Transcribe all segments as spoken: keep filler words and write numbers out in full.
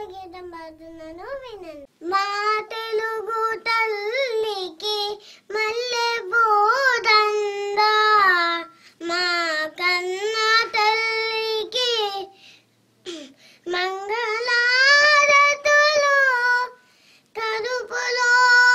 గీతం పాడుతున్నాను వినండి. మా తెలుగు తల్లికి మల్లె పూదండ, మా కన్న తల్లికి మంగళారతులు, కడుపులో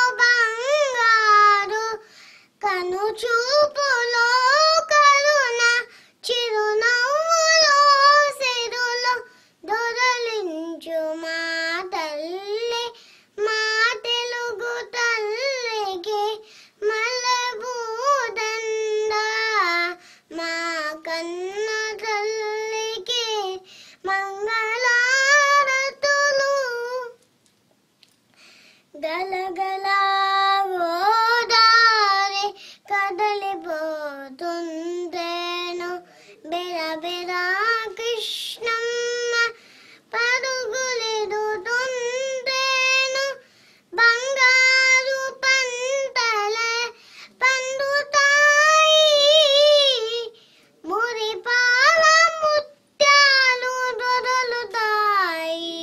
బంగారు కను చూపులో కరుణ, చిరునవ్వులో సిరులు దొరలించు మా తల్లి. మా తెలుగు తల్లికి మల్లె పూదండ, మా కన్న తల్లికి మంగళారతులు. గలగల గోదారి కదలిపోతుందేను, బెరబెరా కృష్ణమ్మ పరుగులెడుతుందేను, బంగారు పంటలే పండుతాయి, మురిపాల ముత్యాలు దొరలుతాయి.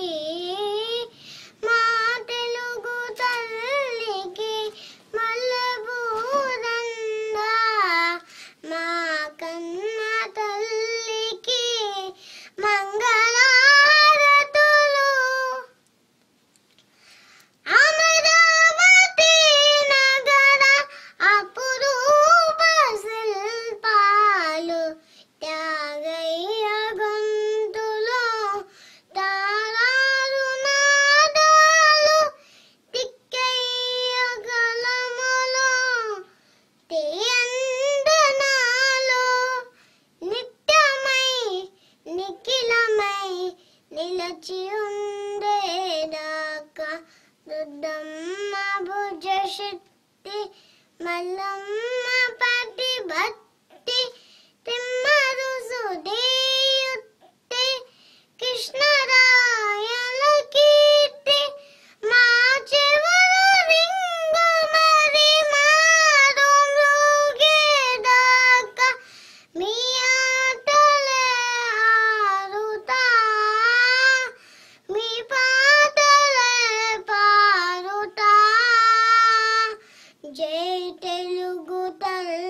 మా తెలుగు తల్లికి మల్లె పూదండ, మా కన్న తల్లికి మంగళారతులు. అమరావతి నగర అపురూప శిల్పాలు, త్యాగయ్య గొంతులో తారారు నాదాలు, తిక్కయ్య గళములో తీయందనాలు, నిత్యమై నిఖిలమై నిలచి ఉండేదాకా దుద్దమ్మ భుజ శక్తి, మల్లమ్మ పటి భక్తి, తిమ్మరు సుధీయుక్తి, కృష్ణరాయల కీర్తి, మా చెవులు రింగు మరి మారు మృగేదాకా మీ ఆటలే ఆడుతా, మీ పాటలే పాడుతా. జై తెలుగు తల్లి.